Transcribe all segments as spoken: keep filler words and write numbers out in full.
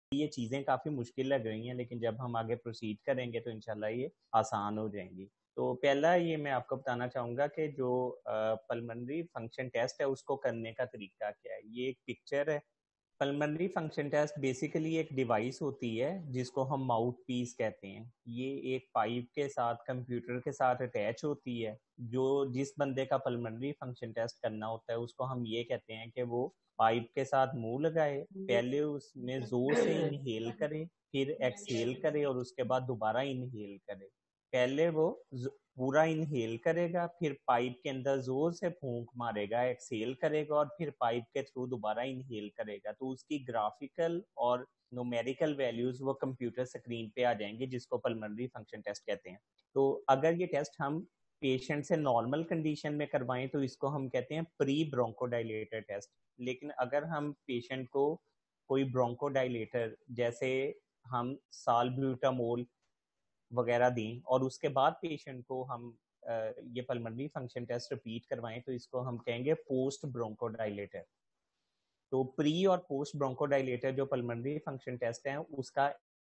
ये चीज़ें काफ़ी मुश्किल लग रही हैं, लेकिन जब हम आगे प्रोसीड करेंगे तो इंशाल्लाह ये आसान हो जाएंगी। तो पहला ये मैं आपको बताना चाहूँगा कि जो पल्मोनरी फंक्शन टेस्ट है उसको करने का तरीका क्या है। ये एक पिक्चर है। पल्मोनरी फंक्शन टेस्ट बेसिकली एक डिवाइस होती है जिसको हम माउथ पीस कहते हैं। ये एक पाइप के साथ कंप्यूटर के साथ अटैच होती है। जो जिस बंदे का पल्मोनरी फंक्शन टेस्ट करना होता है उसको हम ये कहते हैं कि वो पाइप के साथ मुंह लगाए, पहले उसमें जोर से इनहेल करे, फिर एक्सहेल करे और उसके बाद दोबारा इनहेल करे। पहले वो पूरा इनहेल करेगा, फिर पाइप के अंदर जोर से फूंक मारेगा, एक्सहेल करेगा और फिर पाइप के थ्रू दोबारा इनहेल करेगा। तो उसकी ग्राफिकल और न्यूमेरिकल वैल्यूज वो कंप्यूटर स्क्रीन पे आ जाएंगे, जिसको पल्मोनरी फंक्शन टेस्ट कहते हैं। तो अगर ये टेस्ट हम पेशेंट से नॉर्मल कंडीशन में करवाएं तो इसको हम कहते हैं प्री ब्रोंकोडाइलेटर टेस्ट। लेकिन अगर हम पेशेंट को कोई ब्रोंकोडाइलेटर जैसे हम सालब्यूटामोल वगैरह दें और उसके बाद पेशेंट को हम ये पल्मोनरी फंक्शन टेस्ट रिपीट करवाएं तो इसको हम कहेंगे पोस्ट ब्रोंकोडाइलेटर। तो प्री और पोस्ट ब्रोंकोडाइलेटर जो पल्मोनरी फंक्शन टेस्ट है उसका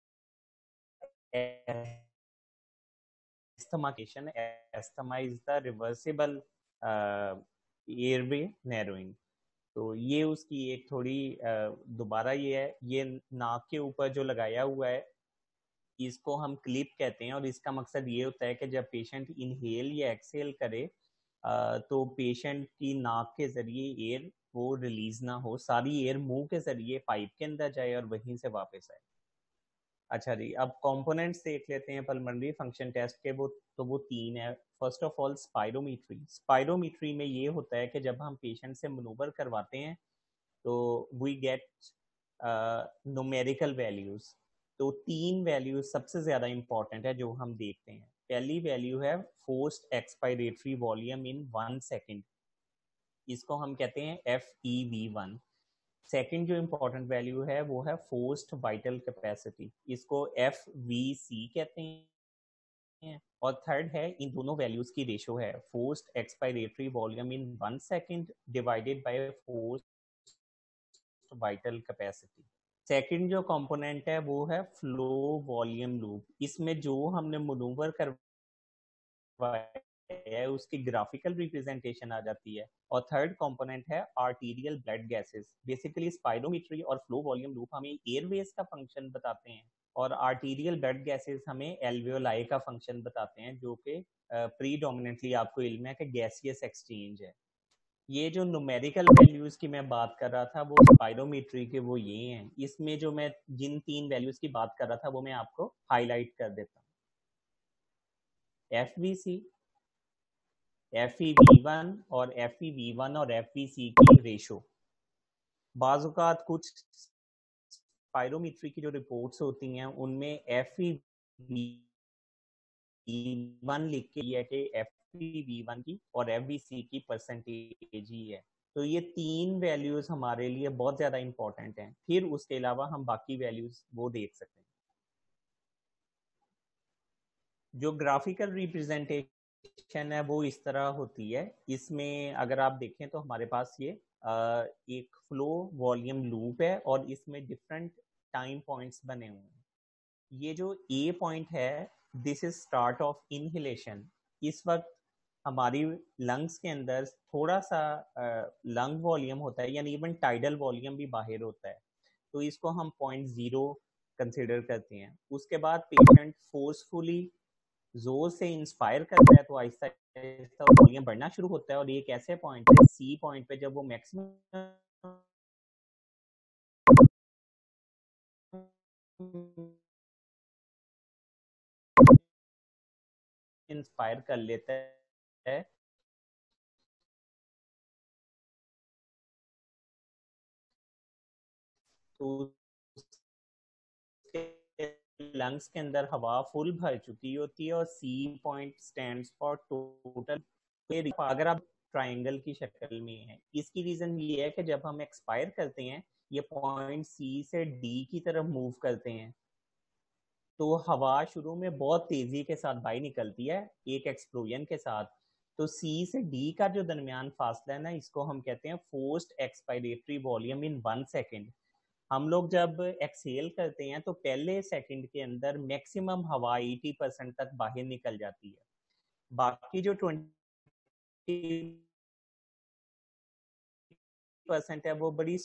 एस्थमाकेशन asthma is the reversible airway narrowing. तो ये उसकी एक थोड़ी दोबारा ये है, ये नाक के ऊपर जो लगाया हुआ है इसको हम क्लिप कहते हैं और इसका मकसद ये होता है कि जब पेशेंट इनहेल या एक्सहेल करे तो पेशेंट की नाक के जरिए एयर वो रिलीज ना हो, सारी एयर मुंह के जरिए पाइप के अंदर जाए और वहीं से वापस आए। अच्छा जी, अब कंपोनेंट्स देख लेते हैं पल्मोनरी फंक्शन टेस्ट के। वो तो वो तीन है। First of all spirometry. Spirometry में ये होता है कि जब हम पेशेंट से मनूवर करवाते हैं तो वी गेट न्यूमेरिकल वैल्यूज। तो तीन वैल्यूज सबसे ज्यादा इंपॉर्टेंट है जो हम देखते हैं। पहली वैल्यू है forced expiratory volume in one second, इसको हम कहते हैं F E V one. Second जो इम्पोर्टेंट वैल्यू है वो है फोर्स्ड वाइटल कैपेसिटी, इसको एफ वी सी कहते हैं। और थर्ड है, इन दोनों वैल्यूज की रेशो है forced expiratory volume in one second divided by forced vital capacity. Second जो कंपोनेंट है वो है फ्लो वॉल्यूम लूप। इसमें जो हमने मनूवर करवाया है उसकी ग्राफिकल रिप्रेजेंटेशन आ जाती है। और थर्ड कंपोनेंट है arterial blood gases. Basically spirometry और फ्लो वॉल्यूम लूप हमें एयरवेज का फंक्शन बताते हैं और आर्टीरियल ब्लड गैसेस हमें एल्वियोलाई का फंक्शन बताते हैं, जो कि प्रीडोमिनेंटली आपको इल्म है कि गैसियस एक्सचेंज है। ये जो न्यूमेरिकल वैल्यूज की मैं बात कर रहा था वो स्पायरोमेट्री के वो ये हैं। इसमें जो मैं जिन तीन वैल्यूज की बात कर रहा था वो मैं आपको हाईलाइट कर देता हूँ। F V C, F E V one और एफ ई वी वन और एफ वी सी की रेशो। बाज़ात कुछ स्पायरोमेट्री की जो रिपोर्ट्स होती हैं उनमें एफ ई वी वन लिख के है कि एफ ई वी वन की और एफ वी सी की परसेंटेज ही है। तो ये तीन वैल्यूज हमारे लिए बहुत ज्यादा इंपॉर्टेंट हैं। फिर उसके अलावा हम बाकी वैल्यूज वो देख सकते हैं। जो ग्राफिकल रिप्रेजेंटेशन है वो इस तरह होती है। इसमें अगर आप देखें तो हमारे पास ये एक फ्लो वॉल्यूम लूप है और इसमें डिफरेंट टाइम पॉइंट्स बने हुए हैं। ये जो ए पॉइंट है this is start of inhalation. इस वक्त हमारी लंग्स के अंदर थोड़ा सा लंग वॉल्यूम होता है, यानी इवन टाइडल वॉल्यूम भी बाहर होता है, तो इसको हम पॉइंट जीरो कंसिडर करते हैं। उसके बाद पेशेंट फोर्सफुली जोर से इंस्पायर करता है तो आहिस्ता आहिस्ता वॉल्यूम बढ़ना शुरू होता है और एक ऐसे पॉइंट पे सी पॉइंट पे जब वो मैक्सिमम इंस्पायर कर लेता है तो लंग्स के अंदर हवा फुल भर चुकी होती है और C point stands for total. अगर आप ट्रायंगल की शक्ल में है, इसकी रीजन ये है कि जब हम एक्सपायर करते हैं ये पॉइंट सी से डी की तरफ मूव करते हैं तो हवा शुरू में बहुत तेजी के साथ बाहर निकलती है एक एक्सप्लोजन के साथ। तो सी से डी का जो दरमियान फासला है ना, इसको हम कहते हैं forced expiratory volume in one second. हम लोग जब एक्सेल करते हैं तो पहले सेकंड के अंदर मैक्सिमम हवा अस्सी परसेंट तक बाहर निकल जाती है, बाकी जो बीस परसेंट है वो बड़ी।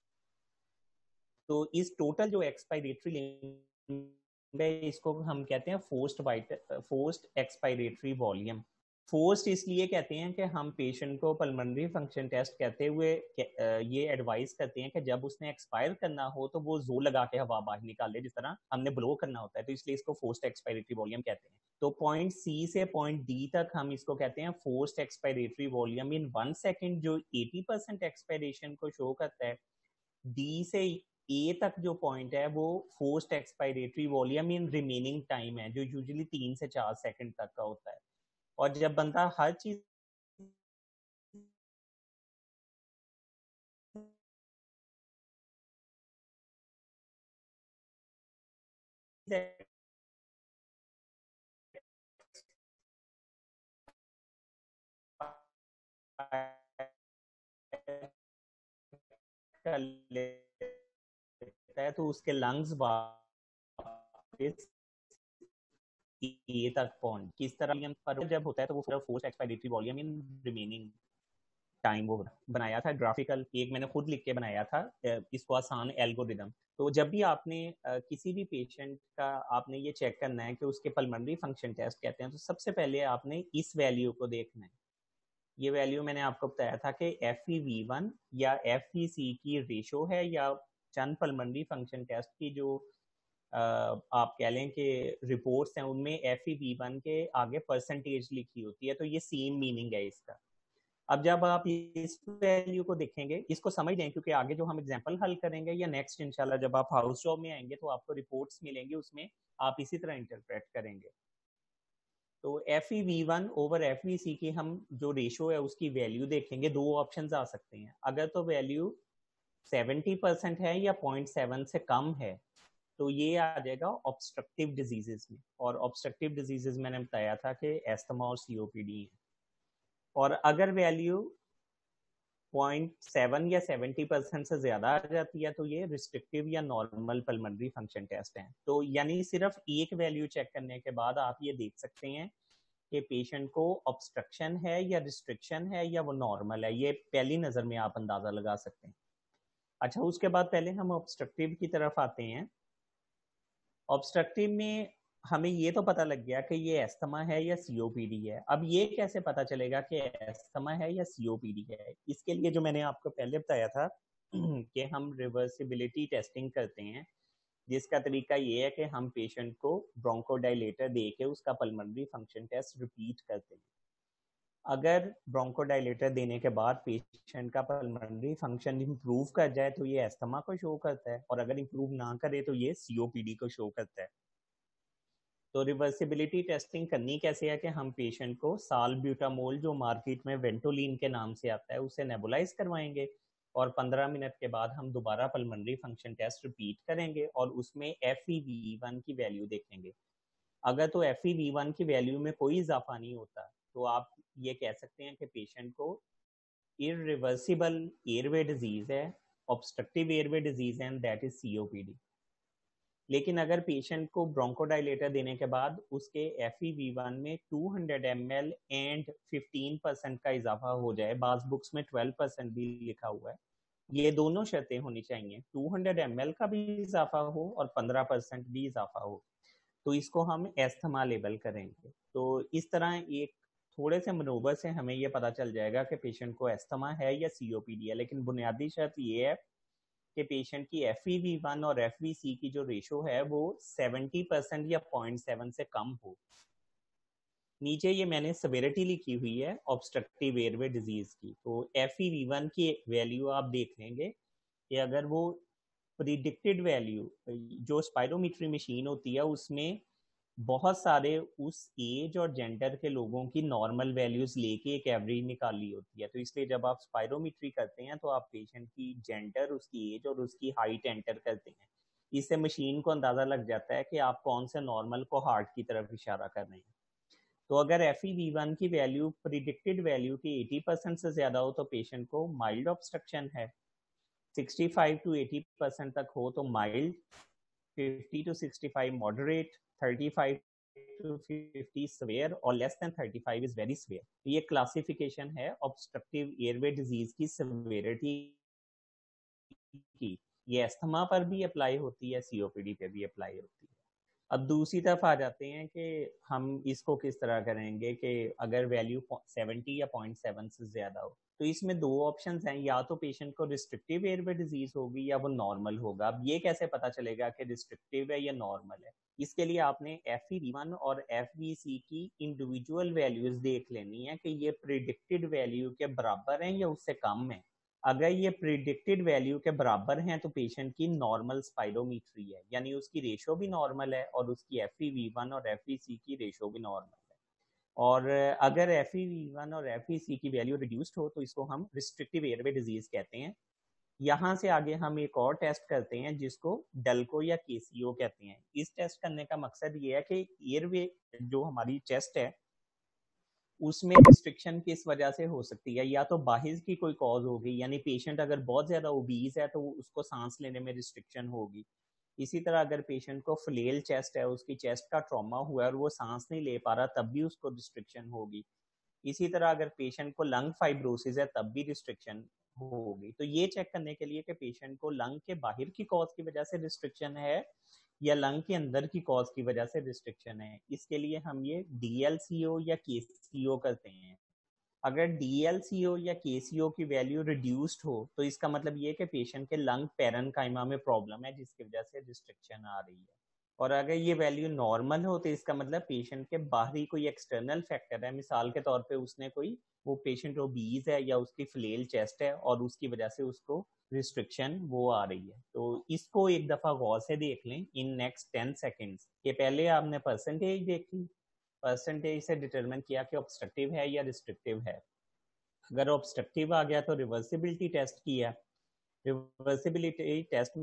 तो इस टोटल जो एक्सपायरेटरी लिमिट है इसको हम कहते हैं forced forced expiratory volume. Forced इसलिए कहते हैं कि हम पेशेंट को पल्मोनरी फंक्शन टेस्ट कहते हुए ये एडवाइस करते हैं कि जब उसने एक्सपायर करना हो तो वो जोर लगा के हवा बाहर निकाले, जिस तरह हमने ब्लो करना होता है, तो इसलिए इसको फोर्स्ड एक्सपायरेटरी वॉल्यूम कहते हैं। तो पॉइंट सी से पॉइंट डी तक हम इसको कहते हैं forced expiratory volume in one second, जो अस्सी परसेंट एक्सपायरेशन को शो करता है। डी से ए तक जो पॉइंट है वो forced expiratory volume in remaining time है, जो यूजुअली तीन से चार सेकंड तक का होता है। और जब बंदा हर चीज कर लेता है तो उसके लंग्स वापस ए तक पहुंच किस तरह पर जब होता है तो वो पूरा force expiratory volume in remaining time वो बनाया था ग्राफिकल, एक मैंने खुद लिख के बनाया था इसको, आसान एल्गोरिदम। तो जब भी आपने किसी भी पेशेंट का आपने ये चेक करना है कि उसके पल्मोनरी फंक्शन टेस्ट कहते हैं, तो सबसे पहले आपने इस वैल्यू को देखना है। ये वैल्यू मैंने आपको बताया था कि एफ ई वी वन या एफ ई सी की रेशो है, या चंद पल्मोनरी फंक्शन टेस्ट की जो आप कह लें कि रिपोर्ट्स हैं उनमें एफ ई वी वन के आगे परसेंटेज लिखी होती है, तो ये सेम मीनिंग है इसका। अब जब आप इस वैल्यू को देखेंगे, इसको समझ लें क्योंकि आगे जो हम एग्जांपल हल करेंगे या नेक्स्ट इंशाल्लाह जब आप हाउस जॉब में आएंगे तो आपको रिपोर्ट्स मिलेंगी, उसमें आप इसी तरह इंटरप्रेट करेंगे। तो F E V one over F E C की हम जो रेशो है उसकी वैल्यू देखेंगे, दो ऑप्शन आ सकते हैं। अगर तो वैल्यू सेवेंटी परसेंट है या पॉइंट सेवन से कम है तो ये आ जाएगा ऑब्स्ट्रक्टिव डिजीजेस में, और ऑब्स्ट्रक्टिव डिजीजेस मैंने बताया था कि एस्थमा और सीओपीडी है। और अगर वैल्यू पॉइंट सेवन या सेवेंटी परसेंट से ज्यादा आ जाती है तो ये रिस्ट्रिक्टिव या नॉर्मल पल्मोनरी फंक्शन टेस्ट है। तो यानी सिर्फ एक वैल्यू चेक करने के बाद आप ये देख सकते हैं कि पेशेंट को ऑब्स्ट्रक्शन है या रिस्ट्रिक्शन है या वो नॉर्मल है, ये पहली नजर में आप अंदाजा लगा सकते हैं। अच्छा, उसके बाद पहले हम ऑब्स्ट्रक्टिव की तरफ आते हैं। ऑब्स्ट्रक्टिव में हमें ये तो पता लग गया कि ये एस्थमा है या सीओपीडी है। अब ये कैसे पता चलेगा कि एस्थमा है या सीओपीडी है? इसके लिए जो मैंने आपको पहले बताया था कि हम रिवर्सिबिलिटी टेस्टिंग करते हैं, जिसका तरीका ये है कि हम पेशेंट को ब्रोंकोडाइलेटर दे के उसका पल्मोनरी फंक्शन टेस्ट रिपीट करते हैं। अगर ब्रोंकोडाइलेटर देने के बाद पेशेंट का पल्मोनरी फंक्शन इंप्रूव कर जाए तो ये एस्थमा को शो करता है, और अगर इंप्रूव ना करे तो ये सीओपीडी को शो करता है। तो रिवर्सिबिलिटी टेस्टिंग करनी कैसे है कि हम पेशेंट को सालब्यूटामोल, जो मार्केट में वेंटोलिन के नाम से आता है, उसे नेबुलाइज करवाएंगे, और पंद्रह मिनट के बाद हम दोबारा पल्मोनरी फंक्शन टेस्ट रिपीट करेंगे और उसमें एफ ई वी वन की वैल्यू देखेंगे। अगर तो एफ ई वी वन की वैल्यू में कोई इजाफा नहीं होता तो आप ये कह सकते हैं कि पेशेंट को इरिवर्सिबल एयरवे डिजीज है, ऑब्स्ट्रक्टिव एयरवे डिजीज है, एंड दैट इज सीओपीडी। लेकिन अगर पेशेंट को ब्रोंकोडाइलेटर देने के बाद उसके एफ ई वी वन में two hundred M L and fifteen percent का इजाफा हो जाए, बाज बुक्स में ट्वेल्व परसेंट भी लिखा हुआ है, ये दोनों शर्तें होनी चाहिए, टू हंड्रेड एम एल का भी इजाफा हो और पंद्रह परसेंट भी इजाफा हो, तो इसको हम एस्थमा लेबल करेंगे। तो इस तरह एक थोड़े से मनोबर से हमें ये पता चल जाएगा कि पेशेंट को एस्थमा है या सीओपीडी है। लेकिन बुनियादी शर्त ये है कि पेशेंट की एफ ई वी वन और एफ वी सी की जो रेशो है वो सेवेंटी परसेंट या पॉइंट सेवन से कम हो। नीचे ये मैंने सेवेरिटी लिखी हुई है ऑब्स्ट्रक्टिव एयरवे डिजीज की। तो एफ ई वी वन की वैल्यू आप देख लेंगे कि अगर वो प्रिडिक्टेड वैल्यू, जो स्पायरोमीट्री मशीन होती है उसमें बहुत सारे उस एज और जेंडर के लोगों की नॉर्मल वैल्यूज लेके एक एवरेज निकाली होती है, तो इसलिए जब आप स्पायरोमीट्री करते हैं तो आप पेशेंट की जेंडर, उसकी एज और उसकी हाइट एंटर करते हैं। इससे मशीन को अंदाजा लग जाता है कि आप कौन से नॉर्मल को हार्ट की तरफ इशारा कर रहे हैं। तो अगर एफ ई वी वन की वैल्यू प्रिडिक्टेड वैल्यू की अस्सी परसेंट से ज्यादा हो तो पेशेंट को माइल्ड ऑब्स्ट्रक्शन है, sixty five to eighty percent तक हो तो mild, fifty to sixty five moderate, thirty five to fifty severe और less than thirty five is very severe. ये क्लासिफिकेशन है ऑब्स्ट्रक्टिव एयरवे डिजीज की सेवेरिटी की। ये अस्थमा पर भी अप्लाई होती है, सीओपीडी पे भी अप्लाई होती है। अब दूसरी तरफ आ जाते हैं कि हम इसको किस तरह करेंगे कि अगर वैल्यू सेवेंटी या पॉइंट सेवन से ज्यादा हो, तो इसमें दो ऑप्शंस हैं, या तो पेशेंट को रिस्ट्रिक्टिव एयरवे डिजीज होगी या वो नॉर्मल होगा। अब ये कैसे पता चलेगा कि रिस्ट्रिक्टिव है या नॉर्मल है? इसके लिए आपने एफ ई वी वन और एफ वी सी की इंडिविजुअल वैल्यूज देख लेनी है कि ये प्रिडिक्टेड वैल्यू के बराबर हैं या उससे कम है। अगर ये प्रिडिक्टेड वैल्यू के बराबर हैं तो पेशेंट की नॉर्मल स्पाइरोमीट्री है, यानी उसकी रेशो भी नॉर्मल है और उसकी एफ ई वी वन और एफ ई सी की रेशो भी नॉर्मल है। और अगर एफ ई वी वन और एफ ई सी की वैल्यू रिड्यूस्ड हो तो इसको हम रिस्ट्रिक्टिव एयरवे डिजीज कहते हैं। यहाँ से आगे हम एक और टेस्ट करते हैं जिसको डल्को या केसीओ कहते हैं। इस टेस्ट करने का मकसद ये है कि एयरवे जो हमारी चेस्ट है उसमें रिस्ट्रिक्शन किस वजह से हो सकती है, या तो बाहिर की कोई कॉज होगी, यानी पेशेंट अगर बहुत ज्यादा ओबीज है तो उसको सांस लेने में रिस्ट्रिक्शन होगी। इसी तरह अगर पेशेंट को फ्लेल चेस्ट है, उसकी चेस्ट का ट्रॉमा हुआ है और वो सांस नहीं ले पा रहा, तब भी उसको रिस्ट्रिक्शन होगी। इसी तरह अगर पेशेंट को लंग फाइब्रोसिस है तब भी रिस्ट्रिक्शन होगी। तो ये चेक करने के लिए कि पेशेंट को लंग के बाहर की कॉज की वजह से रिस्ट्रिक्शन है या लंग के अंदर की कॉज की वजह से रिस्ट्रिक्शन है, इसके लिए हम ये डी एल सी ओ या के सी ओ करते हैं। अगर डी एल सी ओ या के सी ओ की वैल्यू रिड्यूस्ड हो तो इसका मतलब ये कि पेशेंट के लंग पैरेन्काइमा में प्रॉब्लम है जिसकी वजह से रिस्ट्रिक्शन आ रही है। और अगर ये वैल्यू नॉर्मल हो तो इसका मतलब पेशेंट के बाहरी कोई एक्सटर्नल फैक्टर है, मिसाल के तौर पे उसने कोई वो पेशेंट ओबीज है या उसकी फ्लेल चेस्ट है और उसकी वजह से उसको रिस्ट्रिक्शन वो आ रही है। तो इसको एक दफा गौर से देख लें इन नेक्स्ट टेन सेकेंड्स के। पहले आपने परसेंटेज देखी, परसेंटेज से डिटरमिन किया कि ऑब्स्ट्रक्टिव है या रिस्ट्रिक्टिव है। अगर ऑब्स्ट्रक्टिव आ गया तो रिवर्सिबिलिटी टेस्ट किया, रिवर्सिबिलिटी टेस्ट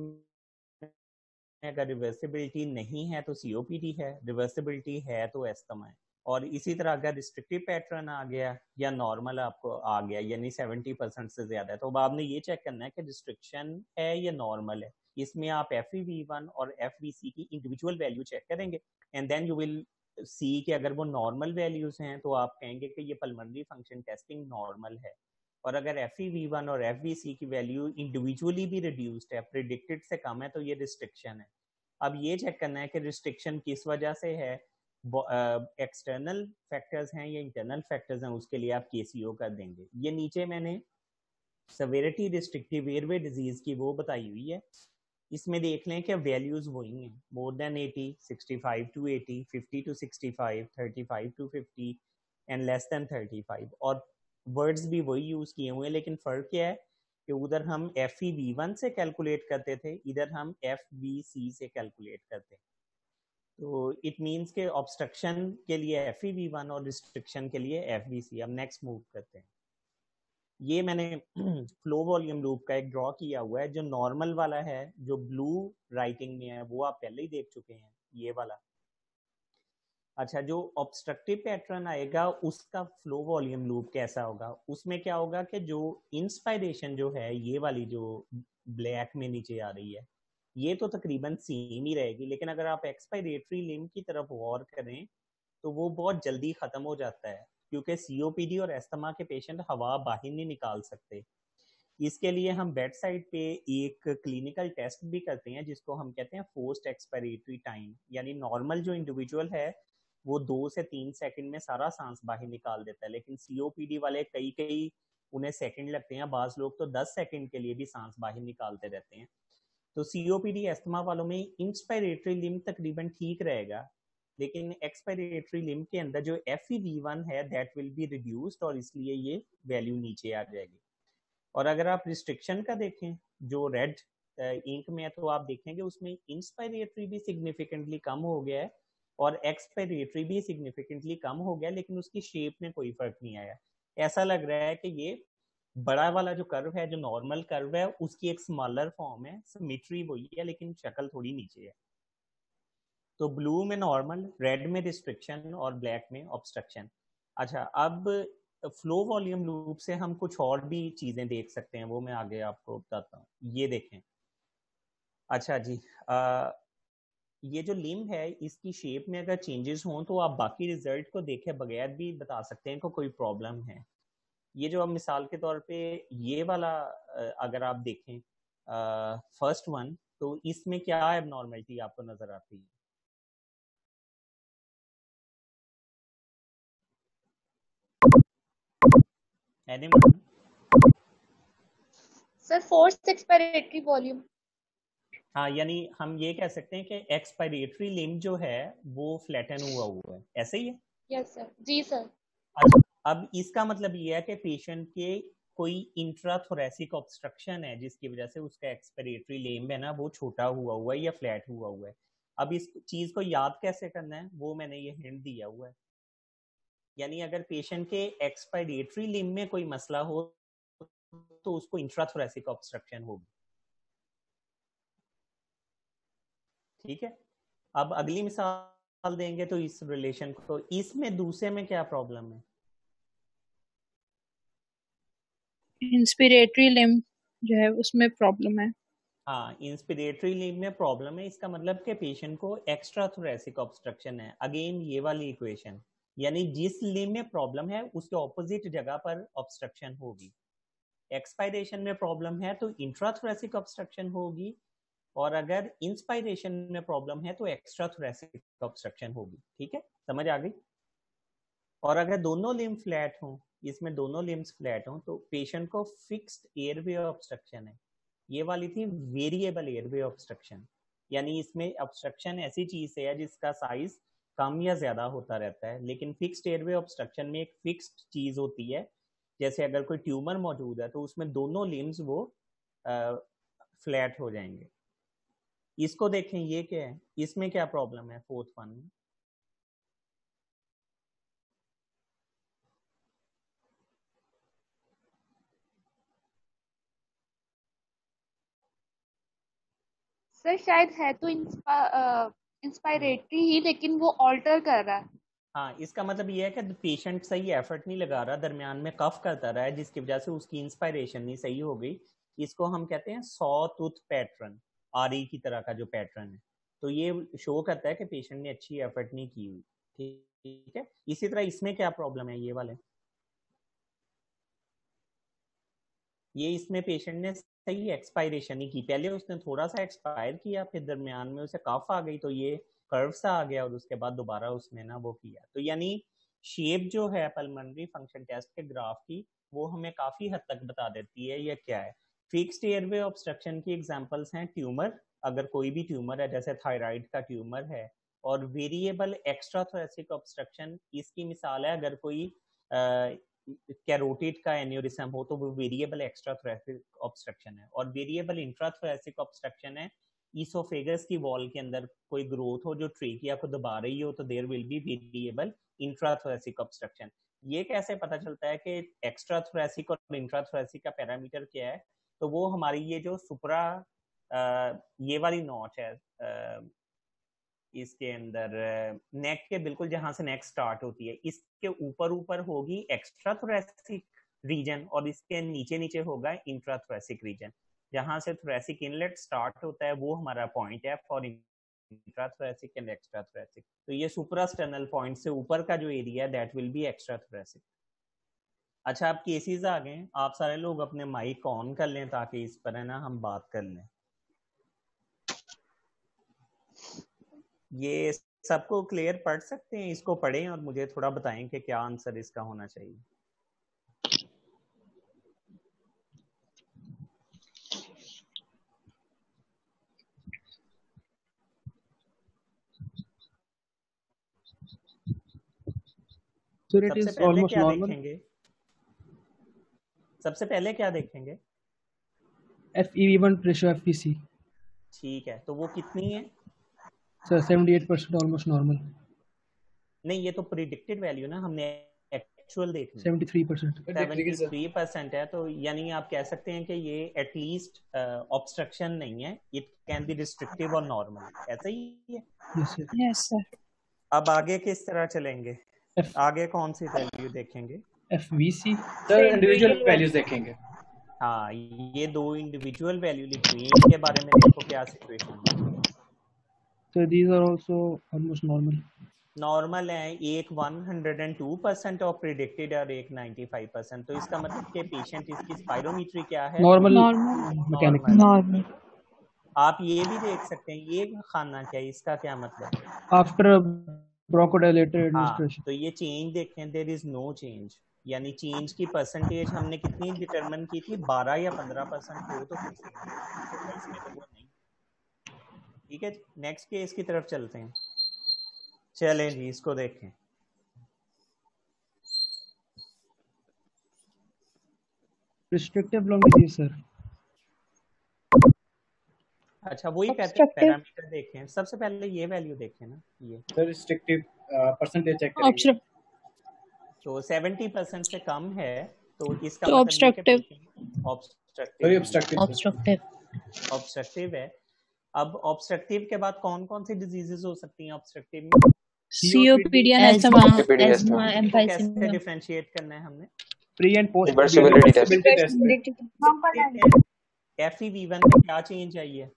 अगर रिवर्सिबिलिटी नहीं है तो सीओपीडी है, रिवर्सिबिलिटी है तो एस्थमा है। और इसी तरह अगर रिस्ट्रिक्टिव पैटर्न आ गया या नॉर्मल आपको आ गया, यानी सेवेंटी परसेंट से ज्यादा है, तो अब आपने ये चेक करना है कि रिस्ट्रिक्शन है या नॉर्मल है। इसमें आप एफ ई वी वन और एफ वी सी की इंडिविजुअल वैल्यू चेक करेंगे and then you will see कि अगर वो नॉर्मल वैल्यूज हैं तो आप कहेंगे कि ये पल्मोनरी फंक्शन टेस्टिंग नॉर्मल है। और अगर एफ ई वी वन और एफ वी सी की वैल्यू इंडिविजुअली भी रिड्यूस्ड है, प्रिडिक्टेड से कम है, तो ये रिस्ट्रिक्शन है। अब ये चेक करना है कि रिस्ट्रिक्शन किस वजह से है, एक्सटर्नल फैक्टर्स हैं या इंटरनल फैक्टर्स हैं, उसके लिए आप केसीओ कर देंगे। ये नीचे मैंने सेवेरिटी रिस्ट्रिक्टिव एयरवे डिजीज की वो बताई हुई है, इसमें देख लें कि वैल्यूज वही हैं, more than eighty, sixty five to eighty, fifty to sixty five, thirty five to fifty and less than thirty five. और वर्ड्स भी वही यूज किए हुए हैं, लेकिन फर्क क्या है कि उधर हम एफ ई वी वन से कैलकुलेट करते थे, इधर हम एफ वी सी से कैलकुलेट करते हैं। तो इट मीन्स के ऑब्स्ट्रक्शन के लिए एफ ई वी वन और रिस्ट्रिक्शन के लिए एफ वी सी। अब नेक्स्ट मूव करते हैं। ये मैंने फ्लो वॉल्यूम लूप का एक ड्रॉ किया हुआ है, जो नॉर्मल वाला है, जो ब्लू राइटिंग में है वो आप पहले ही देख चुके हैं, ये वाला। अच्छा, जो ऑब्स्ट्रक्टिव पैटर्न आएगा उसका फ्लो वॉल्यूम लूप कैसा होगा, उसमें क्या होगा कि जो इंस्पायरेशन जो है, ये वाली जो ब्लैक में नीचे आ रही है, ये तो तकरीबन सेम ही रहेगी, लेकिन अगर आप एक्सपायरेटरी लिम्ब की तरफ गौर करें तो वो बहुत जल्दी खत्म हो जाता है, क्योंकि सीओपीडी और एस्थमा के पेशेंट हवा बाहर नहीं निकाल सकते। इसके लिए हम बेड साइड पे एक क्लिनिकल टेस्ट भी करते हैं जिसको हम कहते हैं फोर्स्ड एक्सपायरेटरी टाइम, यानी नॉर्मल जो इंडिविजुअल है वो दो से तीन सेकंड में सारा सांस बाहर निकाल देता है, लेकिन सीओपीडी वाले कई कई उन्हें सेकंड लगते हैं, बाज लोग तो दस सेकंड के लिए भी सांस बाहर निकालते रहते हैं। तो सीओपीडी एस्थमा वालों में इंस्पायरेटरी लिम्ब तकरीबन ठीक रहेगा, लेकिन एक्सपायरेटरी लिम्ब के अंदर जो एफ ई वी वन है दैट विल बी रिड्यूस्ड और इसलिए ये वैल्यू नीचे आ जाएगी। और अगर आप रिस्ट्रिक्शन का देखें जो रेड इंक में है, तो आप देखेंगे उसमें इंस्पायरेटरी भी सिग्निफिकेंटली कम हो गया है और एक्सपायरेटरी भी सिग्निफिकेंटली कम हो गया, लेकिन उसकी शेप में कोई फर्क नहीं आया। ऐसा लग रहा है कि ये बड़ा वाला जो कर्व है, जो नॉर्मल कर्व है, उसकी एक स्मॉलर फॉर्म है, सिमेट्री वही है लेकिन शक्ल थोड़ी नीचे है। तो ब्लू में नॉर्मल, रेड में रिस्ट्रिक्शन और ब्लैक में ऑब्स्ट्रक्शन। अच्छा, अब फ्लो वॉल्यूम लूप से हम कुछ और भी चीजें देख सकते हैं, वो मैं आगे आपको बताता हूँ। ये देखें, अच्छा जी, आ, ये जो लिम्ब है इसकी शेप में अगर चेंजेस हों तो आप बाकी रिजल्ट को देखे बगैर भी बता सकते हैं कि को कोई प्रॉब्लम है। ये जो अब मिसाल के तौर पे ये वाला अगर आप देखें फर्स्ट वन, तो इसमें क्या एबनॉर्मलिटी आपको नजर आती है? Anyone? Sir fourth expiratory volume. हाँ, यानी हम ये कह सकते हैं कि एक्सपायरेटरी लिम्ब जो है वो फ्लैटन हुआ हुआ है, ऐसे ही है? यस सर, जी सर। अच्छा, अब इसका मतलब ये है कि पेशेंट के कोई इंट्राथोरेसिक ऑब्स्ट्रक्शन है जिसकी वजह से उसका एक्सपायरेटरी लिम्ब है ना वो छोटा हुआ हुआ है या फ्लैट हुआ हुआ है। अब इस चीज को याद कैसे करना है वो मैंने ये हिंट दिया हुआ है। यानी अगर पेशेंट के एक्सपायरेटरी लिम्ब में कोई मसला हो तो उसको इंट्राथोरेसिक ऑब्स्ट्रक्शन होगी। ठीक है, अब अगली मिसाल देंगे तो इस रिलेशन को, इसमें दूसरे में क्या प्रॉब्लम है? इंस्पिरेटरी लिम्ब जो है उसमें प्रॉब्लम है। हाँ, इंस्पिरेटरी लिम्ब में प्रॉब्लम है, इसका मतलब कि पेशेंट को एक्स्ट्रा थोरेसिक ऑब्स्ट्रक्शन है। अगेन ये वाली इक्वेशन, यानी जिस लिम्ब में प्रॉब्लम है उसके ऑपोजिट जगह पर ऑब्स्ट्रक्शन होगी। एक्सपायरेशन में प्रॉब्लम है तो इंट्राथोरेसिक ऑब्स्ट्रक्शन होगी, और अगर इंस्पायरेशन में प्रॉब्लम है तो एक्स्ट्रा थोरेसिक ऑब्स्ट्रक्शन होगी। ठीक है, समझ आ गई? और अगर दोनों लिम्ब फ्लैट हों, इसमें दोनों लिम्ब्स फ्लैट हों तो पेशेंट को फिक्स्ड एयरवे ऑब्स्ट्रक्शन है। ये वाली थी वेरिएबल एयरवे ऑब्स्ट्रक्शन, यानी इसमें ऑब्स्ट्रक्शन ऐसी चीज है जिसका साइज कम या ज्यादा होता रहता है, लेकिन फिक्स्ड एयरवे ऑब्स्ट्रक्शन में एक फिक्स्ड चीज होती है। जैसे अगर कोई ट्यूमर मौजूद है तो उसमें दोनों लिम्ब्स वो फ्लैट हो जाएंगे। इसको देखें, ये क्या है, इसमें क्या प्रॉब्लम है फोर्थ वन में? सर शायद है तो इंस्पायरेटरी ही, लेकिन वो ऑल्टर कर रहा है। हाँ, इसका मतलब ये है कि पेशेंट सही एफर्ट नहीं लगा रहा, दरमियान में कफ करता रहा है जिसकी वजह से उसकी इंस्पायरेशन नहीं सही हो गई। इसको हम कहते हैं सॉ टूथ पैटर्न, आरी की तरह का जो पैटर्न है। तो ये शो करता है कि पेशेंट ने अच्छी एफर्ट नहीं की हुई। ठीक है, इसी तरह इसमें क्या प्रॉब्लम है, ये वाले, ये इसमें पेशेंट ने सही एक्सपायरेशन नहीं की, पहले उसने थोड़ा सा एक्सपायर किया फिर दरमियान में उसे कफ आ गई तो ये कर्व सा आ गया और उसके बाद दोबारा उसने ना वो किया। तो यानी शेप जो है पल्मोनरी फंक्शन टेस्ट के ग्राफ की वो हमें काफी हद तक बता देती है ये क्या है। फिक्स्ड एयरवे ऑब्स्ट्रक्शन की एग्जांपल्स हैं ट्यूमर, अगर कोई भी ट्यूमर है जैसे थायराइड का ट्यूमर है, और वेरिएबल एक्स्ट्रा थोरेसिक ऑब्स्ट्रक्शन इसकी मिसाल है अगर कोई कैरोटिड का एन्यूरिज्म हो तो वो वेरिएबल एक्स्ट्रा थोरेसिक ऑब्स्ट्रक्शन है। और वेरिएबल इंट्राथोरेसिक ऑब्स्ट्रक्शन है ईसोफेगस की वॉल के अंदर कोई ग्रोथ हो जो ट्रेकिया को दबा रही हो तो there will be variable intrathoracic obstruction. ये कैसे पता चलता है कि एक्स्ट्रा थोरेसिक और इंट्राथोरेसिक का पैरामीटर क्या है? तो वो हमारी ये जो सुपरा ये वाली नॉच है आ, इसके अंदर नेक के बिल्कुल जहां से नेक स्टार्ट होती है इसके ऊपर ऊपर होगी एक्स्ट्रा थोरेसिक रीजन और इसके नीचे नीचे होगा इंट्रा थोरेसिक रीजन। जहां से थोरेसिक इनलेट स्टार्ट होता है वो हमारा पॉइंट है for intra thoracic and extra thoracic. तो ये सुप्रास्टर्नल पॉइंट से ऊपर का जो एरिया है that will be extra thoracic. अच्छा, अब केसेस आ गए, आप सारे लोग अपने माइक ऑन कर लें ताकि इस पर है ना हम बात कर लें। ये सबको क्लियर पढ़ सकते हैं? इसको पढ़ें और मुझे थोड़ा बताएं कि क्या आंसर इसका होना चाहिए। सबसे पहले क्या देखेंगे? सबसे पहले क्या देखेंगे? F E V one ratio F P C. ठीक है, तो वो कितनी है sir? Seventy eight percent almost normal. नहीं, ये तो प्रिडिक्टेड वैल्यू ना, हमने एक्चुअल देखनी है। Seventy three percent seventy three percent है, तो यानी आप कह सकते हैं कि ये एटलीस्ट ऑब्स्ट्रक्शन नहीं है, इट कैन बी रिस्ट्रिक्टिव और नॉर्मल, ऐसा ही है? Yes sir. Yes sir. अब आगे किस तरह चलेंगे? आगे कौन सी वैल्यू देखेंगे? F V C. Sir individual values देखेंगे। हाँ, ये दो इंडिविजुअल वैल्यू लिखी हुई है, इनके बारे में देखो क्या सिचुएशन है। So these are also almost normal. Normal है, एक one hundred two percent of predicted और एक ninety-five percent। तो इसका मतलब कि पेशेंट इसकी स्पाइरोमेट्री क्या है? Normal normal mechanical. नॉर्मल आप ये भी देख सकते हैं, ये खाना क्या है, इसका क्या मतलब है? After bronchodilator हाँ, administration. तो ये चेंज देखें, देयर इज नो चेंज, यानी चेंज की परसेंटेज हमने कितनी डिटरमिन की थी, बारह या पंद्रह परसेंट हो तो फिर होगा, इसमें तो वो नहीं। ठीक है, नेक्स्ट केस की तरफ चलते हैं। चलें जी, इसको देखें। Restrictive lung disease, sir. अच्छा, वही कहते हैं पैरामीटर देखें। सबसे पहले ये वैल्यू देखें ना, ये सर रिस्ट्रिक्टिव परसेंटेज चेक करेंगे। ऑब्स्ट्रक्टिव तो सेवेंटी परसेंट से कम है तो इसका तो मतलब obstructive sorry obstructive obstructive obstructive है। अब ऑब्स्ट्रक्टिव के बाद कौन कौन सी डिजीजेस हो सकती हैं ऑब्स्ट्रक्टिव में? सीओपीडी एंड एस्थमा एस्थमा कैसे एम्फाइसीमिया डिफरेंशिएट करना है हमने? Pre and post. Reversibility test. F E V one में क्या चेंज आई है?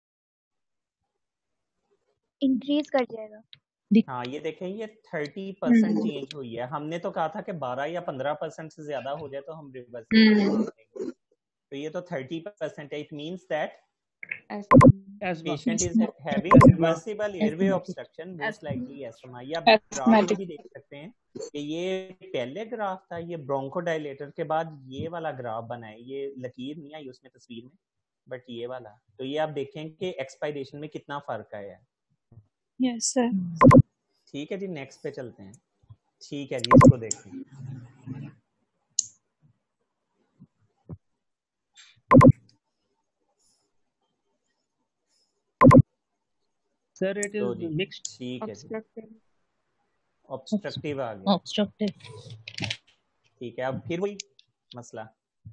इंक्रीज कर जाएगा। हाँ, ये देखें, ये थर्टी परसेंट चेंज हुई है। हमने तो कहा था कि बारह या पंद्रह परसेंट से ज्यादा हो जाए तो हम रिवर्स करेंगे, तो ये तो थर्टी परसेंट है। It means that patient is having reversible airway obstruction, most likely asthma. या ग्राफ भी देख सकते हैं कि ये पहले ग्राफ था, ये ब्रोंकोडायलेटर के बाद ये वाला ग्राफ बना है। ये लकीर नहीं आई उसमें तस्वीर में, बट ये वाला। तो ये आप देखें कि एक्सपायरेशन में कितना फर्क आया है। Yes sir. ठीक है जी, नेक्स्ट पे चलते हैं। ठीक है जी, इसको देखें। Sir, it तो is जी, mixed. ठीक है जी, ऑब्स्ट्रक्टिव आ गया। ऑब्स्ट्रक्टिव ठीक है, अब फिर वही मसला।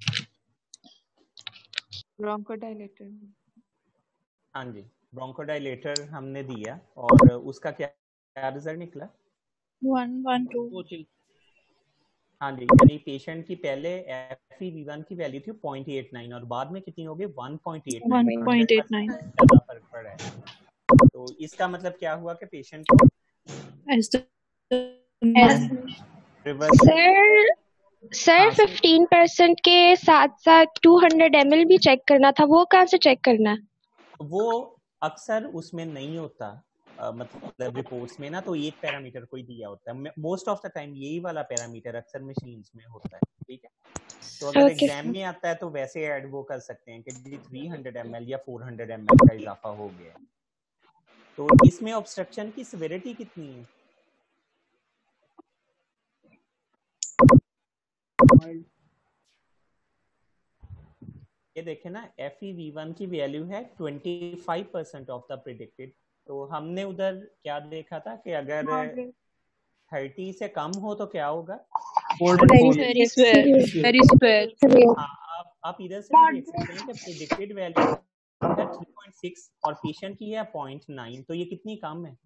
ब्रोंकोडायलेटर। हाँ जी, ब्रोंकोडायलेटर हमने दिया और उसका क्या क्या रिजल्ट निकला? वन वन टू हाँ जी, यानी पेशेंट की पहले एफ ई वी वन की वैल्यू थी पॉइंट एट नाइन और बाद में कितनी हो गई? One point eight nine. One point eight nine ज़्यादा फर्क पड़ा है। तो इसका मतलब क्या हुआ कि पेशेंट को reverse sir sir fifteen percent के साथ साथ टू हंड्रेड एम एल भी चेक करना था, वो कहाँ से चेक करना है? वो अक्सर उसमें नहीं होता, uh, मतलब रिपोर्ट्स में ना, तो एक पैरामीटर कोई दिया होता है। मोस्ट ऑफ द टाइम यही वाला पैरामीटर अक्सर मशीन्स में होता है। ठीक है, तो अगर Okay, एग्जाम में आता है तो वैसे ऐड वो कर सकते हैं कि जी थ्री हंड्रेड एम एल या फोर हंड्रेड एम एल का इजाफा हो गया है। तो इसमें ऑब्स्ट्रक्शन की सिविरिटी कितनी है? ये देखें ना, एफ ई वी वन की वैल्यू है पच्चीस परसेंट ऑफ द प्रिडिक्टेड। तो हमने उधर क्या देखा था कि अगर थर्टी से कम हो तो क्या होगा? वेरी स्क्वायर वेरी स्क्वायर हाँ, आप आप इधर से भी देख सकते हैं कि प्रिडिक्टेड वैल्यू है थ्री पॉइंट सिक्स और पेशेंट की है पॉइंट नाइन, तो ये कितनी कम है?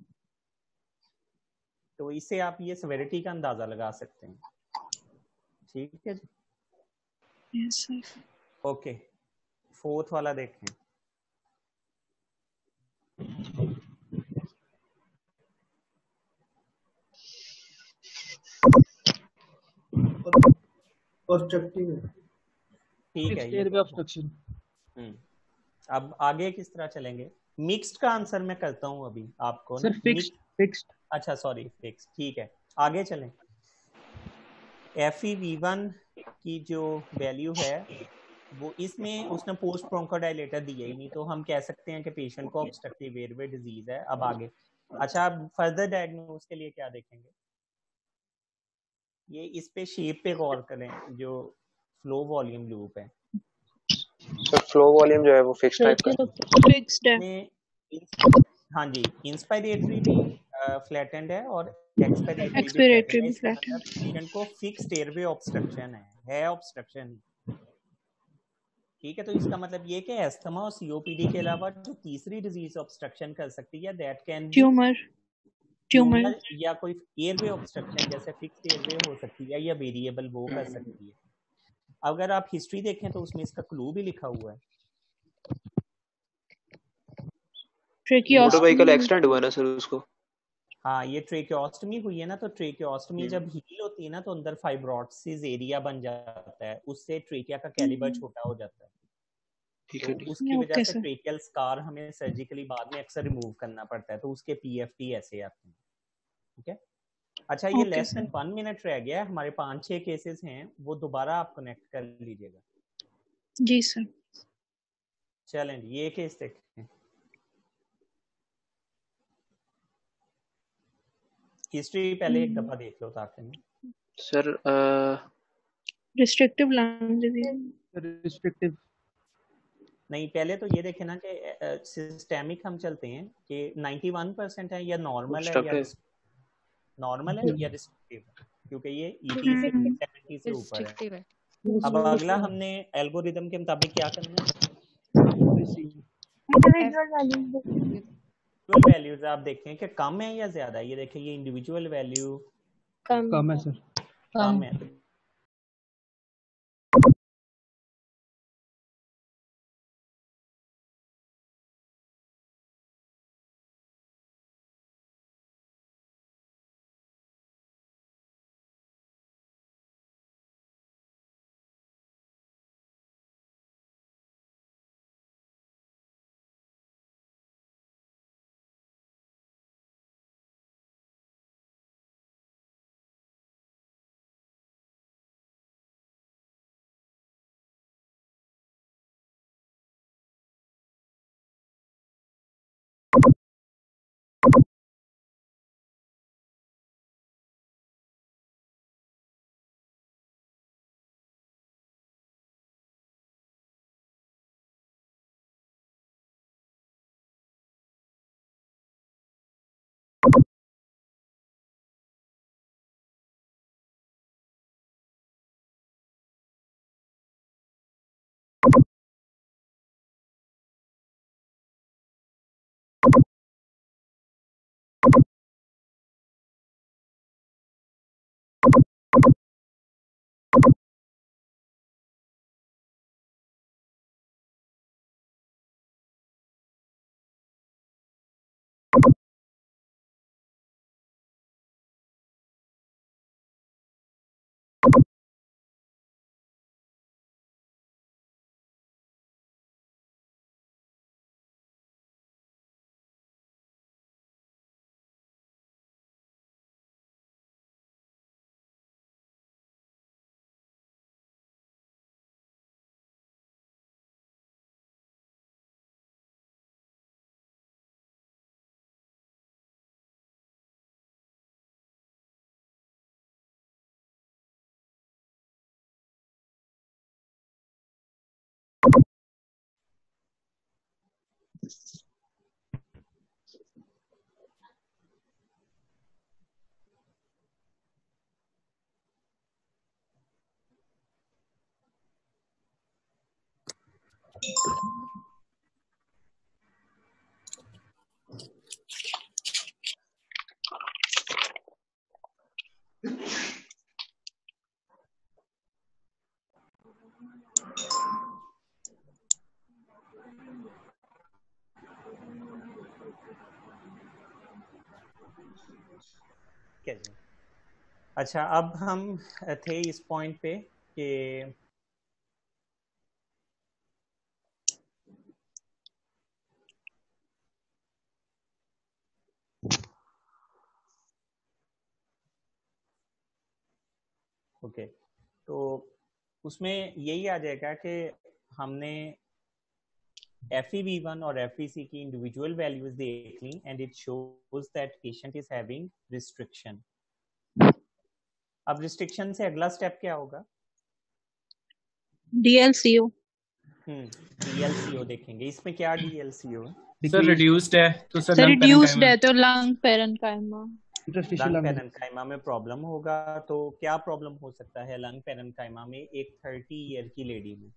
तो इससे आप ये सेवेरिटी का अंदाजा लगा सकते हैं। ठीक है जी, यस सर। ओके, फोर्थ वाला देखें। ऑब्स्ट्रक्टिव ठीक है, ये Airway obstruction. हम्म अब आगे किस तरह चलेंगे? मिक्स्ड का आंसर मैं करता हूँ अभी आपको Sir, ना। fixed. Fixed. अच्छा सॉरी, फिक्स। ठीक है, आगे चलें। एफ ई वी वन की जो वैल्यू है वो, इसमें उसने पोस्ट ब्रोंकोडायलेटर दिया ही नहीं, तो हम कह सकते हैं कि पेशेंट को ऑब्स्ट्रक्टिव एयरवे डिजीज है। अब आगे, अच्छा, अब फर्दर डायग्नोस के लिए क्या देखेंगे? ये इस पे शेप पे गौर करें, जो फ्लो वॉल्यूम लूप है। सर फ्लो वॉल्यूम जो है वो फिक्स टाइप का फिक्स्ड है। में हाँ जी, इंस्पायरेटरी भी फ्लैटेंड है और एक्सपायरेटरी भी एक्सपायरेटरी भी फ्लैटेंड है। फ्लैटेंड। पेशेंट को फिक्स्ड एयरवे ऑब्स्ट्रक्शन है है ऑब्स्ट्रक्शन। ठीक है, तो इसका मतलब ये कि एस्थमा और सीओपीडी के अलावा जो तीसरी डिजीज ऑब्स्ट्रक्शन कर सकती है, that can be tumour tumour या कोई एयरवे ऑब्स्ट्रक्शन जैसे फिक्स्ड एयरवे हो सकती है या वेरिएबल वो कर सकती है। अगर आप हिस्ट्री देखें तो उसमें इसका क्लू भी लिखा हुआ है। मोटरसाइकिल एक्सीडेंट हुआ ना सर उसको। हाँ, ये ट्रेकियोस्टमी हुई है ना, तो ट्रेकियोस्टमी जब हील होती है ना तो अंदर फाइब्रोसिस एरिया बन जाता है, उससे ट्रेकिया का कैलिबर छोटा हो जाता है। ठीक तो है, ठीक है। उसकी वजह ओके से सर। ट्रेकियल स्कार हमें सर्जिकली बाद में अक्सर रिमूव करना पड़ता है, तो उसके पीएफटी ऐसे आते हैं। ठीक है, अच्छा ये okay less sir. Then one minute रह गया है, हमारे पांच छह केसेस हैं, वो दोबारा आप कनेक्ट कर लीजिएगा। जी सर। चलें जी, ये केस देखते हैं। हिस्ट्री पहले एक दफा देख लो ताकि ना sir restrictive lung disease. Restrictive नहीं, पहले तो ये देखें ना कि सिस्टेमिक हम चलते हैं कि इक्यानवे परसेंट है या नॉर्मल है या नॉर्मल है या रिस्ट्रिक्टिव है, क्योंकि ये अस्सी से सत्तर से ऊपर है। अब अगला हमने एल्गोरिदम के मुताबिक क्या करना है, इंडिविजुअल वैल्यूज आप देखें कि कम है या ज्यादा है। ये देखें, ये इंडिविजुअल वैल्यू कम है सर, कम है। अच्छा, अब हम थे इस पॉइंट पे कि ओके, तो उसमें यही आ जाएगा कि हमने F E V one और F E C की इंडिविजुअल वैल्यूज देख ली and it shows that patient is having restriction. अब रिस्ट्रिक्शन से अगला स्टेप क्या होगा? D L C O। हम्म D L C O देखेंगे। इसमें क्या D L C O है? सर रिड्यूस्ड है तो सर सर लंग रिड्यूस्ड है तो लंग पेरेन्काइमा। लंग पेरेन्काइमा में प्रॉब्लम होगा, तो क्या प्रॉब्लम हो सकता है लंग पेरेन्काइमा में एक तीस ईयर की लेडी में?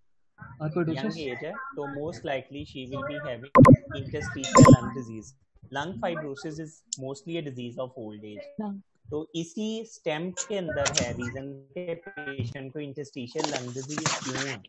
यंग एज है, तो most likely she will be having interstitial lung disease. Lung fibrosis is mostly a disease of old age. तो इसी स्टेम के अंदर है रीजन के पेशेंट को इंटरस्टिशियल लंग डिजीज क्यों है।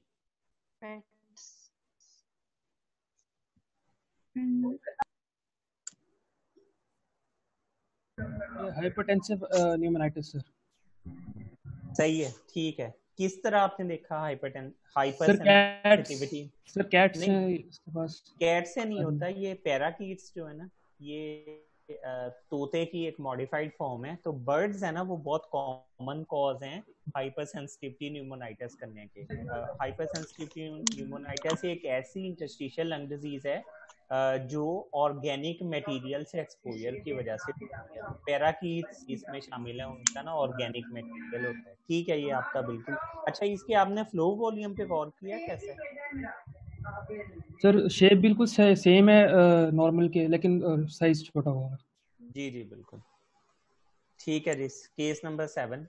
Hypertensive pneumonitis sir. सही है, ठीक है। किस तरह आपने देखा hyperten hyper sir cats sensitivity? Sir cats नहीं, से इसके पास कैट से नहीं होता, ये पैराकीट्स जो है ना, ये अ, तोते की एक मॉडिफाइड फॉर्म है। तो बर्ड्स है ना, वो बहुत कॉमन कॉज हैं हाइपर सेंसिटिविटी न्यूमोनाइटिस करने के। हाइपर सेंसिटिविटी न्यूमोनाइटिस एक ऐसी इंटरस्टिशियल लंग डिजीज है अ, जो ऑर्गेनिक मटेरियल से एक्सपोजर की वजह से पैराकीट्स इसमें शामिल है, उनका ना ऑर्गेनिक मटेरियल होता है। ठीक है, ये आपका बिल्कुल अच्छा। इसके आपने फ्लो वॉल्यूम पे गौर किया कैसे? सर शेप बिल्कुल से, सेम है नॉर्मल के, लेकिन साइज छोटा हुआ है। जी जी बिल्कुल ठीक है जी। Case number seven.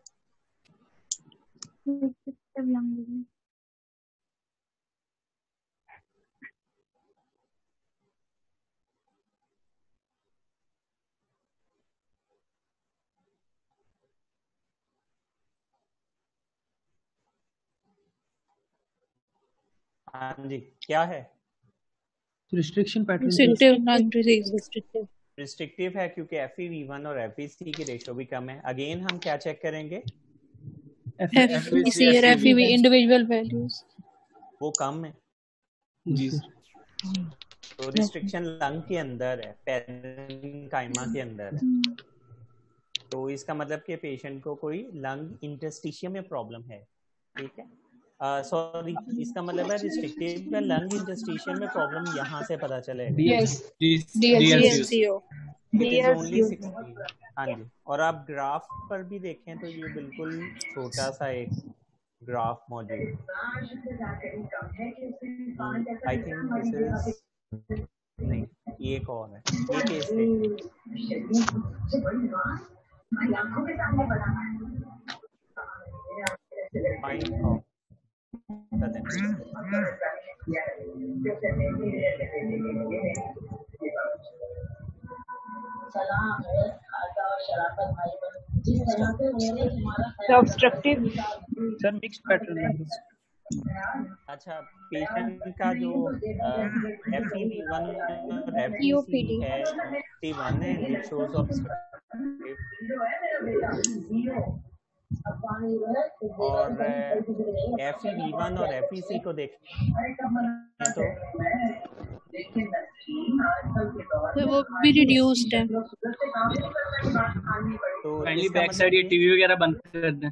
हाँ जी, क्या है? रिस्ट्रिक्शन पैटर्न रिस्ट्रिक्टिव है क्योंकि एफ ई वी वन और एफ ई सी की रेशो भी कम है। अगेन हम क्या चेक करेंगे? एफ ई सी और F E V individual values वो कम है जी। तो रिस्ट्रिक्शन लंग के अंदर है, पैरेन्काइमा के अंदर है। तो इसका मतलब कि पेशेंट को कोई लंग इंटरस्टिशियम में प्रॉब्लम है। ठीक है, सॉरी uh, इसका मतलब है रिस्ट्रिक्टिव में लंग इंटरस्टिशियम में प्रॉब्लम यहाँ से पता चलेगा। Yes DLCO DLCO. हाँ जी, और आप ग्राफ पर भी देखें तो ये बिल्कुल छोटा सा एक ग्राफ मौजूद है। आई थिंक दिस इज नहीं, ये एक और है। ये case fine obstructive sir mixed pattern. अच्छा, पेशेंट का जो एफ ई वी वन और एफ ई सी है टी वन है, व्हिच शोज ऑब्स्ट्रक्टिव, और एफ ई वी वन और एफ ई सी को देखें तो तो वो भी रिड्यूस्ड है। तो काइंडली बैक साइड ये टीवी वगैरह बंद कर दें।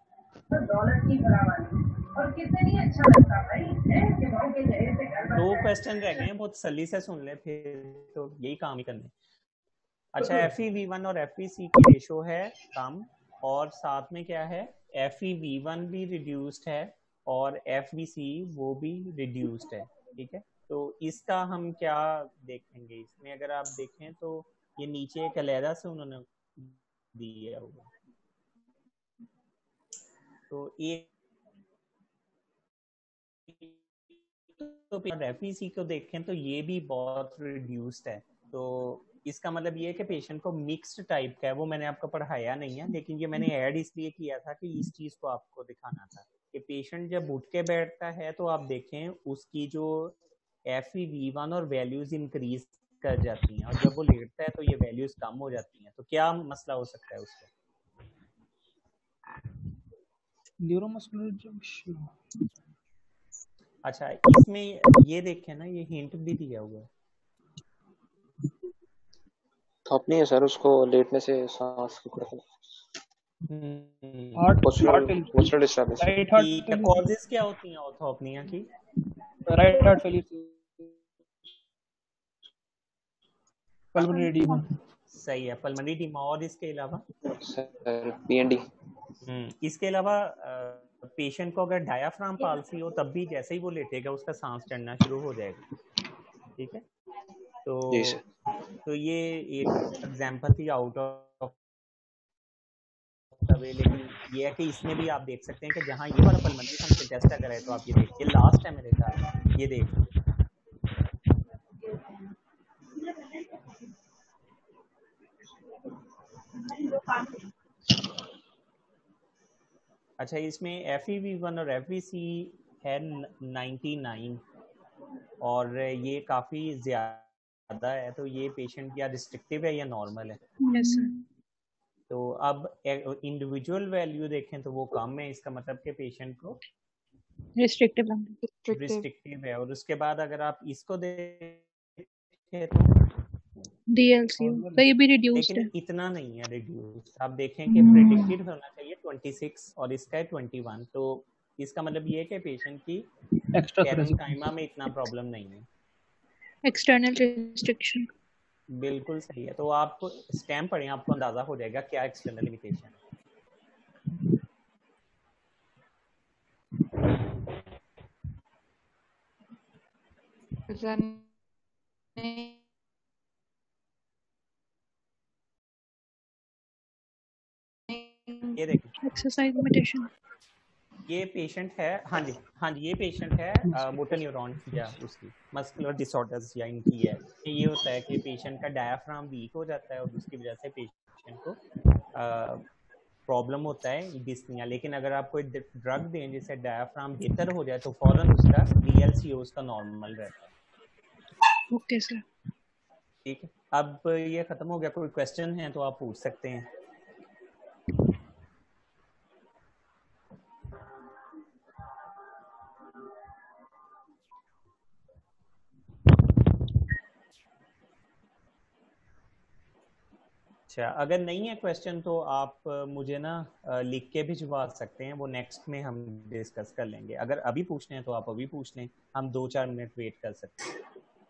दो क्वेश्चन रह गए हैं, बहुत सली से सुन ले, फिर तो यही काम ही करने। अच्छा, एफ ई वी वन और एफ ई सी की रेशो है कम, और साथ में क्या है, एफ ई वी वन भी रिड्यूस्ड है और एफ वी सी वो भी रिड्यूस्ड है। ठीक है, तो इसका हम क्या देखेंगे? इसमें अगर आप देखें तो ये नीचे एक अलहदा से उन्होंने दिया होगा। तो एक तो एफ ई सी को देखें तो ये भी बहुत रिड्यूस्ड है। तो इसका मतलब ये है कि पेशेंट को मिक्स्ड टाइप का है। वो मैंने आपको पढ़ाया नहीं है, लेकिन ये मैंने ऐड इसलिए किया था कि इस चीज को आपको दिखाना था कि पेशेंट जब उठ के बैठता है तो आप देखें उसकी जो एफ ई वी वन और वैल्यूज इंक्रीज कर जाती हैं, और जब वो लेटता है तो ये वैल्यूज कम हो जाती हैं। तो क्या मसला हो सकता है उसका? Neuromuscular junction. अच्छा, इसमें ये देखें ना, ये हिंट भी दिया हुआ है। थॉप नहीं है सर, उसको लेटने से सांस की problem. Heart postural disturbance. Right heart causes क्या होती हैं ऑर्थोपनिया की? Right heart failure, pulmonary oedema. सही है, पल्मोनरी एडीमा। और इसके अलावा सर पीएनडी। हम्म इसके अलावा पेशेंट को अगर डायाफ्राम पाल्सी हो तब भी जैसे ही वो लेटेगा उसका सांस चढ़ना शुरू हो जाएगा। ठीक है, तो तो ये एक एग्जांपल थी आउट ऑफ द वे, लेकिन ये है कि इसमें भी आप देख सकते हैं कि जहाँ ये वाला पल्मोनरी फंक्शन टेस्ट अगर है तो आप ये देखिए, लास्ट है मेरे ख्याल, ये देख अच्छा, इसमें एफ ई वी वन और एफ ई सी है नाइन्टी नाइन और ये काफ़ी ज़्यादा है, तो ये पेशेंट क्या रिस्ट्रिक्टिव है या नॉर्मल है? Yes sir. तो अब इंडिविजुअल वैल्यू देखें तो वो कम है, इसका मतलब कि पेशेंट को रिस्ट्रिक्टिव रिस्ट्रिक्टिव है। और उसके बाद अगर आप इसको देखें तो डीएलसी तो ये भी रिड्यूस्ड है, लेकिन इतना नहीं है रिड्यूस। आप देखें कि प्रेडिक्टेड होना चाहिए छब्बीस और इसका है इक्कीस, तो इसका मतलब ये है कि पेशेंट की एक्स्ट्रा पैरेन्काइमा में इतना प्रॉब्लम नहीं है, एक्सटर्नल रिस्ट्रिक्शन। बिल्कुल सही है। तो आप स्टैम्प पढ़ें, आपको अंदाजा हो जाएगा क्या एक्सटर्नल लिमिटेशन है। ये देखिए एक्सरसाइज लिमिटेशन, ये पेशेंट है, हाँ जी हाँ जी ये पेशेंट है मोटर न्यूरॉन या उसकी मस्कुलर डिसऑर्डर्स या इनकी है। ये होता है कि पेशेंट का डायफ्राम वीक हो जाता है और उसकी वजह से पेशेंट को प्रॉब्लम होता है डिस्निया। लेकिन अगर आप कोई ड्रग दें जिससे डायफ्राम बेहतर हो जाए तो फौरन उसका डी एल सी ओ उसका नॉर्मल रहता है। ओके सर, ठीक है, अब ये खत्म हो गया। कोई क्वेश्चन है तो आप पूछ सकते हैं। अच्छा, अगर नहीं है क्वेश्चन तो आप मुझे ना लिख के भिजवा सकते हैं, वो नेक्स्ट में हम डिस्कस कर लेंगे। अगर अभी पूछने हैं तो आप अभी पूछ लें, हम दो चार मिनट वेट कर सकते हैं।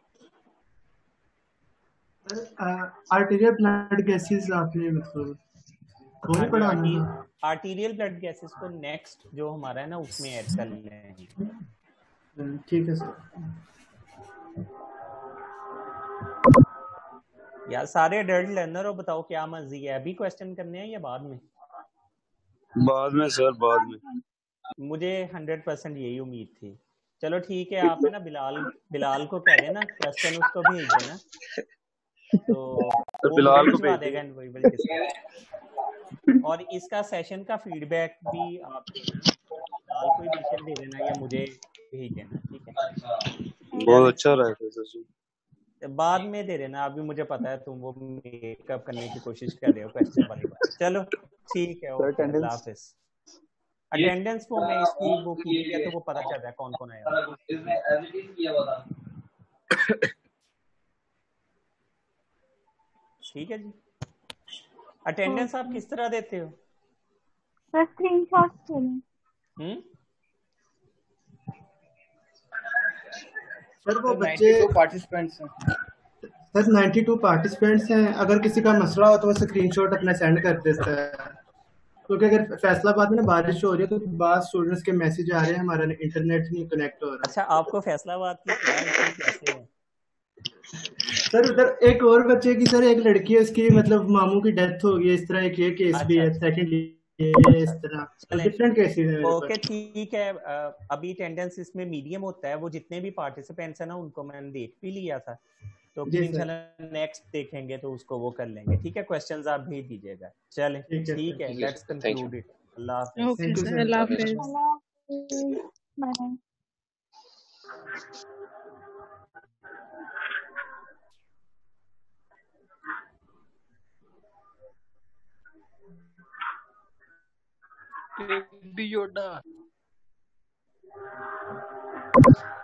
आर्टीरियल ब्लड गैसेस आपने मतलब कौन पढ़ाना है? आर्टीरियल ब्लड गैसेस को नेक्स्ट जो हमारा है ना उसमें ऐड कर लेंगे। ठीक है सर। यार सारे एडल्ट लर्नर हो, बताओ क्या मर्जी है, अभी क्वेश्चन करने हैं या बाद में? बाद में सर, बाद में। मुझे हंड्रेड परसेंट यही उम्मीद थी। चलो ठीक है, आप है ना बिलाल बिलाल को कह देना क्वेश्चन उसको भेज देना, तो वो बिलाल को भिजवा भेज देगा। और इसका सेशन का फीडबैक भी आप बिलाल को ही बेशक दे देना या मुझे भेज देना, ठीक है? बहुत अच्छा रहेगा सर, बाद में दे देना। अभी मुझे पता है तुम वो मेकअप करने की कोशिश कर रहे हो क्वेश्चन वाली बात। चलो ठीक है, ओके, अल्लाह हाफिज़। अटेंडेंस वो मैं इसकी वो की है तो वो पता चल रहा है कौन कौन आया। इसने एडिटिंग किया बता। ठीक है जी। अटेंडेंस आप किस तरह देते हो? सर स्क्रीनशॉट से। हम्म सर वो बच्चे पार्टिसिपेंट्स हैं सर बानवे पार्टिसिपेंट्स हैं। अगर किसी का मसला हो तो वो स्क्रीनशॉट अपना सेंड कर देता है, क्योंकि अगर फैसलाबाद में ना बारिश हो रही है तो बाद स्टूडेंट्स के मैसेज आ रहे हैं, हमारा इंटरनेट नहीं कनेक्ट हो रहा। अच्छा, आपको फैसलाबाद की कैसे है? सर उधर एक और बच्चे की सर एक लड़की है, उसकी मतलब मामू की डेथ हो गई, इस तरह एक ये केस अच्छा, भी है, सेकंड इस तरह डिफरेंट केसेस हैं। ओके ठीक है। अभी अटेंडेंस इसमें मीडियम होता है, वो जितने भी पार्टिसिपेंट्स हैं ना उनको मैंने देख भी लिया था, तो फिर इंशाल्लाह नेक्स्ट देखेंगे तो उसको वो कर लेंगे। ठीक है, क्वेश्चंस आप भेज दीजिएगा। चलें ठीक है, लेट्स कंक्लूड इट। अल्लाह हाफिज़। ओके सर, अल्लाह हाफिज़। Baby Yoda.